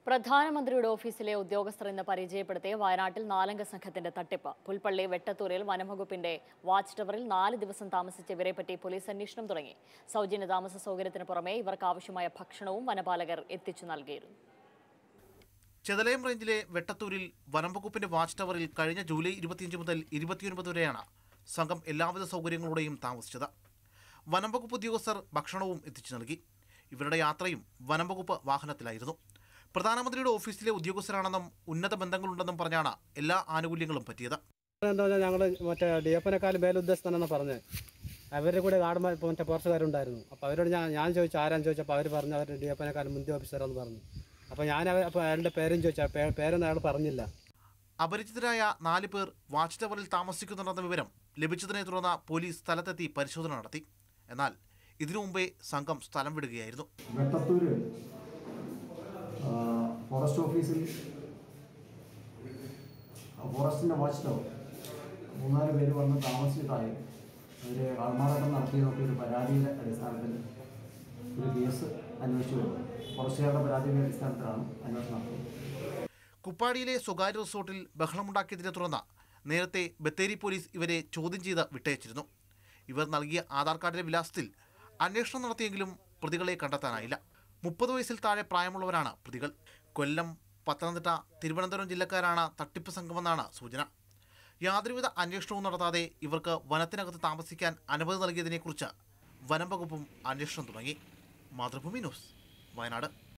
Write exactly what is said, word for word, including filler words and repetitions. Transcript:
പ്രധാനമന്ത്രിയുടെ ഓഫീസിലെ ഉദ്യോഗസ്ഥർ ഇന്ന് പരിചയപ്പെടുത്തിയ വയനാട്ടിൽ നാലംഗ സംഘത്തിന്റെ തട്ടിപ്പ്. പുൽപ്പള്ളി വെട്ടത്തൂരിൽ വനംവകുപ്പിന്റെ വാച്ച് ടവറിൽ നാല് ദിവസം താമസിച്ച ഇവരെപ്പറ്റി പോലീസ് അന്വേഷണം തുടങ്ങി. സൗജന്യ താമസ സൗകര്യത്തിന് പുറമെ ഇവർക്ക് ആവശ്യമായ ഭക്ഷണവും വനപാലകർ എത്തിച്ചു നൽകിയിരുന്നു. ചെതലയം റേഞ്ചിലെ വെട്ടത്തൂരിൽ വനംവകുപ്പിന്റെ വാച്ച് ടവറിൽ കഴിഞ്ഞ ജൂലൈ ഇരുപത്തിയഞ്ച് മുതൽ ഇരുപത്തിയൊൻപത് വരെയാണ് സംഘം എല്ലാവിധ സൗകര്യങ്ങളോടെയും താമസിച്ചത്. വനംവകുപ്പ് ഉദ്യോഗസ്ഥർ ഭക്ഷണവും എത്തിച്ചു നൽകി. ഇവരുടെ യാത്രയും വനംവകുപ്പ് വാഹനത്തിലായിരുന്നു. പ്രധാനമന്ത്രിയുടെ ഓഫീസിലെ ഉദ്യോഗസ്ഥരാണെന്നും ഉന്നത ബന്ധങ്ങളുണ്ടെന്നും പറഞ്ഞാണ് എല്ലാ ആനുകൂല്യങ്ങളും പറ്റിയത്. എന്താ പറഞ്ഞാൽ ഞങ്ങൾ മറ്റേ ഡി എഫിനെക്കാളും മേലുദ്യോഗസ്ഥനാണെന്ന് പറഞ്ഞത്. അവരുടെ കൂടെ ഗാർഡ്മാർ മറ്റേ പുറത്തുകാരുണ്ടായിരുന്നു. അപ്പോൾ അവരോട് ഞാൻ ഞാൻ ചോദിച്ചു ആരാന്ന് ചോദിച്ചപ്പോൾ അവർ പറഞ്ഞു അവർ ഡി എഫിനെക്കാളും മുന്തിയ ഓഫീസറാണെന്ന് പറഞ്ഞു. അപ്പോൾ ഞാൻ അപ്പോൾ അയാളുടെ പേരും ചോദിച്ചാൽ പേരൊന്നും അയാൾ പറഞ്ഞില്ല. അപരിചിതരായ നാല് പേർ വാച്ച് ടവറിൽ താമസിക്കുന്നുണ്ടെന്ന വിവരം ലഭിച്ചതിനെ തുടർന്ന് പോലീസ് സ്ഥലത്തെത്തി പരിശോധന നടത്തി. എന്നാൽ ഇതിനു മുമ്പേ സംഘം സ്ഥലം വിടുകയായിരുന്നു. ഫോറസ്റ്റ് ഓഫീസിൽ ഫോറസ്റ്റിൻ്റെ വാച്ച് ടവർ മൂന്നാല് പേര് വന്ന് താമസിച്ചതായി അവർ ആൾമാറാട്ടം നടത്തിയതൊക്കെ ഒരു പരാതിയുടെ അടിസ്ഥാനത്തിൽ ഒരു കേസ് അന്വേഷിച്ചു വരുന്നു. ഫോറസ്റ്റുകാരുടെ പരാതിയുടെ അടിസ്ഥാനത്തിലാണ് അന്വേഷണം നടത്തുന്നത്. കുപ്പാടിയിലെ സ്വകാര്യ റിസോർട്ടിൽ ബഹളമുണ്ടാക്കിയതിനെ തുടർന്ന് നേരത്തെ ബത്തേരി പോലീസ് ഇവരെ ചോദ്യം ചെയ്ത് വിട്ടയച്ചിരുന്നു. ഇവർ നൽകിയ ആധാർ കാർഡിലെ വിലാസത്തിൽ അന്വേഷണം നടത്തിയെങ്കിലും പ്രതികളെ കണ്ടെത്താനായില്ല. മുപ്പത് വയസ്സിൽ താഴെ പ്രായമുള്ളവരാണ് പ്രതികൾ. കൊല്ലം, പത്തനംതിട്ട, തിരുവനന്തപുരം ജില്ലക്കാരാണ് തട്ടിപ്പ് സംഘമെന്നാണ് സൂചന. യാതൊരുവിധ അന്വേഷണവും നടത്താതെ ഇവർക്ക് വനത്തിനകത്ത് താമസിക്കാൻ അനുമതി നൽകിയതിനെക്കുറിച്ച് വനം വകുപ്പും അന്വേഷണം തുടങ്ങി. മാതൃഭൂമി ന്യൂസ്, വയനാട്.